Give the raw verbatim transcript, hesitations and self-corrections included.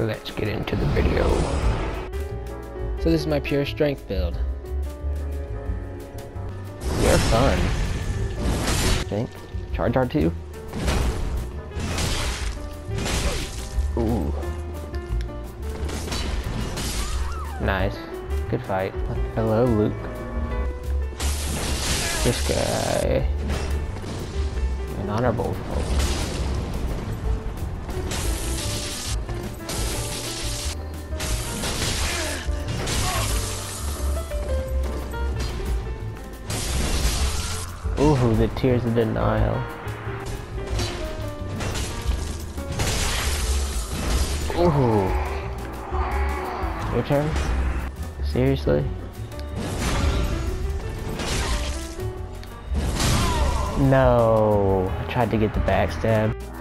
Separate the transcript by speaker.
Speaker 1: let's get into the video. So this is my pure strength build. They're fun. I think. Charge R two. Ooh. Nice. Good fight. Hello, Luke. This guy. An honorable folk. Ooh, the tears of denial. Ooh. Your turn? Seriously? No. I tried to get the backstab.